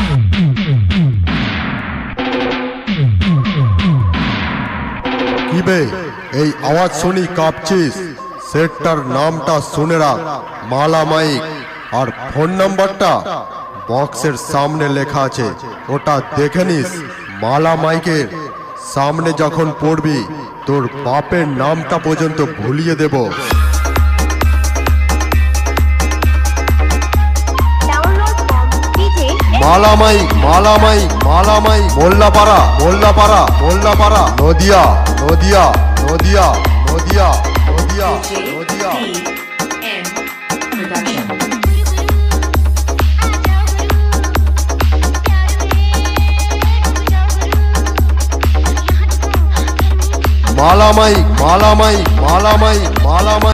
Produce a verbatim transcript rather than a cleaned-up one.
কিবে এই আওয়াজ শুনি কাঁপছিস? সেটটার নামটা শুনে রাখ, মালা মাইক। আর ফোন নাম্বারটা বক্সের সামনে লেখা আছে, ওটা দেখে নিস। মালা মাইকের সামনে যখন পড়বি তোর বাপের নামটা পর্যন্ত ভুলিয়ে দেব। Mala mike, Mala mike, Mala mike, Mollapara, Mollapara, Mollapara, Nadia, Nadia, Nadia, Nadia, Nadia, Nadia. Mala mike, Mala mike, Mala mike, Mala mic.